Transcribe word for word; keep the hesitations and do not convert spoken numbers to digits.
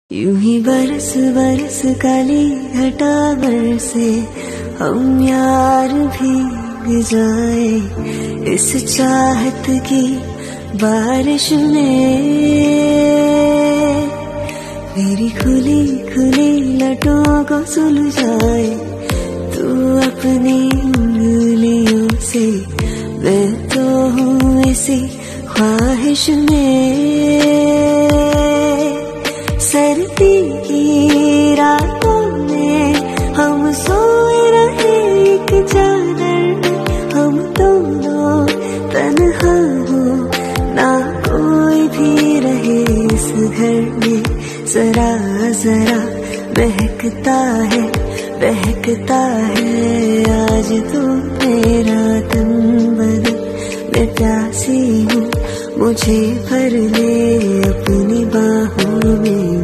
यूं ही बरस बरस काली घटा बरसे, हम यार भीग जाए इस चाहत की बारिश में। मेरी खुली खुली लटों को सुलझाए तू अपनी उंगलियों से, मैं तो हूँ इसी ख्वाहिश में। सर्दी की रातों में हम सोए रहे एक चादर में, हम दोनों तन्हा हो ना कोई भी रहे इस घर में। जरा जरा बहकता है बहकता है आज तो मेरा तन बदन। मैं प्यासी हूँ मुझे भर ले अपनी बाहों में।